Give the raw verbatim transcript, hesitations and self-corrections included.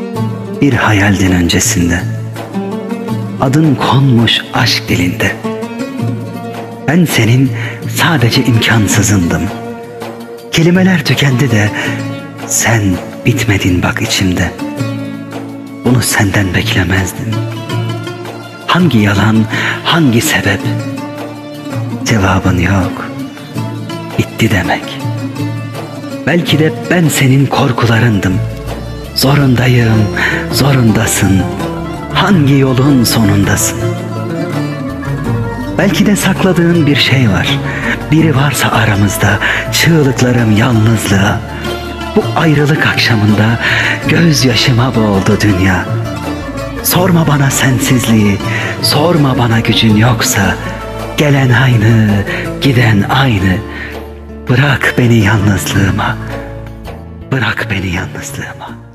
Bir hayaldin öncesinde, adın konmuş aşk dilinde. Ben senin sadece imkansızındım. Kelimeler tükendi de sen bitmedin bak içimde. Bunu senden beklemezdim. Hangi yalan, hangi sebep? Cevabın yok. Bitti demek. Belki de ben senin korkularındım. Zorundayım, zorundasın. Hangi yolun sonundasın? Belki de sakladığın bir şey var. Biri varsa aramızda, çığlıklarım yalnızlığa. Bu ayrılık akşamında gözyaşıma boğuldu dünya. Sorma bana sensizliği, sorma bana gücün yoksa. Gelen aynı, giden aynı. Bırak beni yalnızlığıma, bırak beni yalnızlığıma.